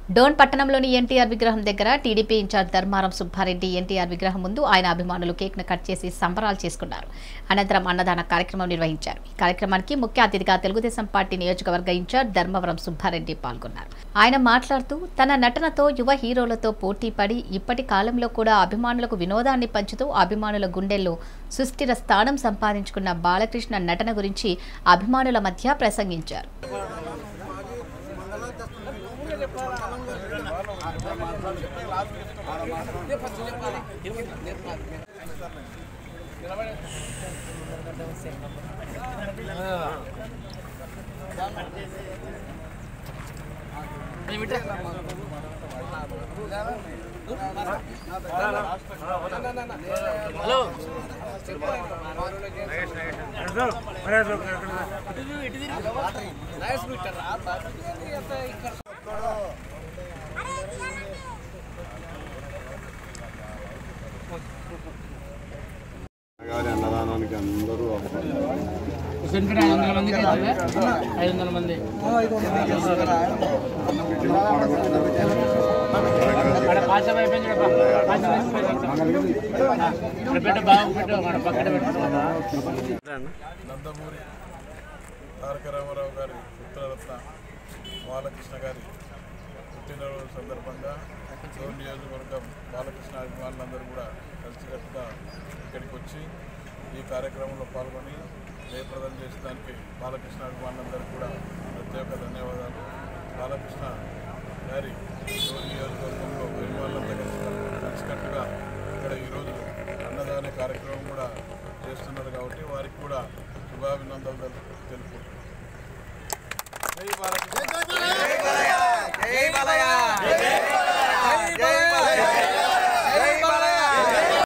డోన్ పట్టణంలోని ఎన్టీఆర్ విగ్రహం దగ్గర టీడీపీ ఇన్ఛార్జ్ ధర్మారం సుబ్బారెడ్డి ఎన్టీఆర్ విగ్రహం ముందు ఆయన అభిమానులు కేక్ను కట్ చేసి సంబరాలు చేసుకున్నారు. అనంతరం అన్నదాన కార్యక్రమం నిర్వహించారు. ఈ కార్యక్రమానికి ముఖ్య అతిథిగా తెలుగుదేశం పార్టీ నియోజకవర్గ ఇన్ఛార్జ్ ధర్మవరం సుబ్బారెడ్డి పాల్గొన్నారు. ఆయన మాట్లాడుతూ తన నటనతో యువ హీరోలతో పోటీ పడి ఇప్పటి కాలంలో కూడా అభిమానులకు వినోదాన్ని పంచుతూ అభిమానుల గుండెల్లో సుస్థిర స్థానం సంపాదించుకున్న బాలకృష్ణ నటన గురించి అభిమానుల మధ్య ప్రసంగించారు. అన్నదానానికి అందరూ 500 మందికి 500 మంది నందమూరి తారక రామారావు గారి పుత్రరత్న బాలకృష్ణ గారి పుట్టినరోజు సందర్భంగా డోన్ నియోజకవర్గం బాలకృష్ణ అభిమానులందరూ కూడా కలిసికట్టుగా ఇక్కడికి వచ్చి ఈ కార్యక్రమంలో పాల్గొని జయప్రదం చేసేదానికి బాలకృష్ణ అభిమానులందరూ కూడా ప్రత్యేక ధన్యవాదాలు. బాలకృష్ణ గారి డోన్ నియోజకవర్గంలో అభిమానులందరూ కలిసికట్టుగా ఇక్కడ ఈరోజు అన్నదాన కార్యక్రమం కూడా చేస్తున్నారు కాబట్టి వారికి కూడా శుభాభినందనలు తెలుపుకుంటున్నాను.